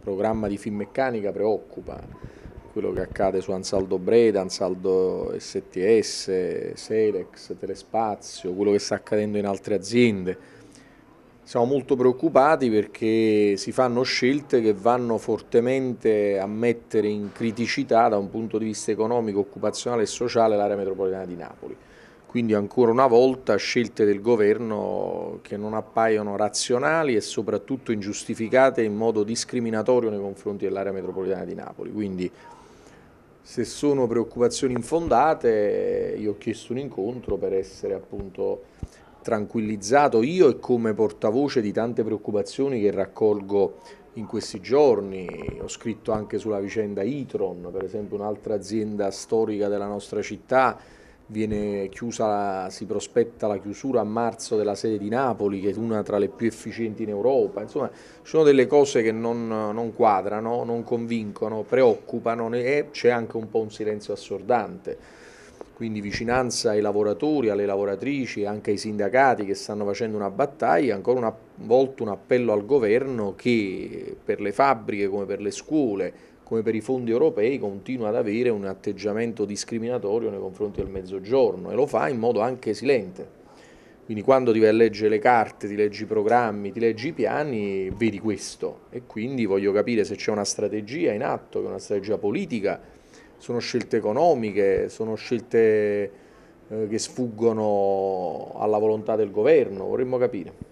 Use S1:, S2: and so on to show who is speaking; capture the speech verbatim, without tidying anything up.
S1: programma di Finmeccanica preoccupa, quello che accade su Ansaldo Breda, Ansaldo S T S, Selex, Telespazio, quello che sta accadendo in altre aziende. Siamo molto preoccupati perché si fanno scelte che vanno fortemente a mettere in criticità da un punto di vista economico, occupazionale e sociale l'area metropolitana di Napoli. Quindi ancora una volta scelte del governo che non appaiono razionali e soprattutto ingiustificate in modo discriminatorio nei confronti dell'area metropolitana di Napoli. Quindi se sono preoccupazioni infondate, io ho chiesto un incontro per essere appunto tranquillizzato io e come portavoce di tante preoccupazioni che raccolgo in questi giorni. Ho scritto anche sulla vicenda Itron, per esempio un'altra azienda storica della nostra città viene chiusa, si prospetta la chiusura a marzo della sede di Napoli, che è una tra le più efficienti in Europa. Insomma, ci sono delle cose che non, non quadrano, non convincono, preoccupano e c'è anche un po' un silenzio assordante. Quindi vicinanza ai lavoratori, alle lavoratrici e anche ai sindacati che stanno facendo una battaglia, ancora una volta un appello al governo che per le fabbriche come per le scuole, come per i fondi europei, continua ad avere un atteggiamento discriminatorio nei confronti del Mezzogiorno e lo fa in modo anche silente. Quindi quando ti vai a leggere le carte, ti leggi i programmi, ti leggi i piani, vedi questo e quindi voglio capire se c'è una strategia in atto, che è una strategia politica, sono scelte economiche, sono scelte eh, che sfuggono alla volontà del governo, vorremmo capire.